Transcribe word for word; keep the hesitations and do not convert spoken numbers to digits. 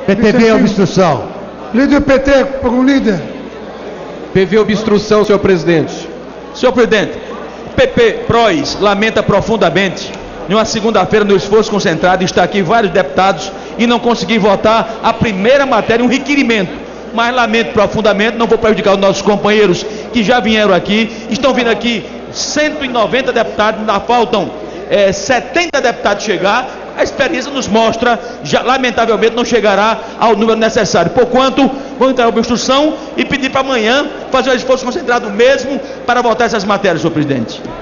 P T B obstrução. Líder P T, para o líder. P V obstrução, senhor presidente. Senhor presidente, P P PROS lamenta profundamente, em uma segunda-feira, no esforço concentrado, está aqui vários deputados e não consegui votar a primeira matéria, um requerimento. Mas lamento profundamente, não vou prejudicar os nossos companheiros que já vieram aqui, estão vindo aqui cento e noventa deputados, ainda faltam é, setenta deputados chegar. A experiência nos mostra, já, lamentavelmente não chegará ao número necessário. Porquanto, vou entrar em obstrução e pedir para amanhã fazer um esforço concentrado mesmo para votar essas matérias, senhor presidente.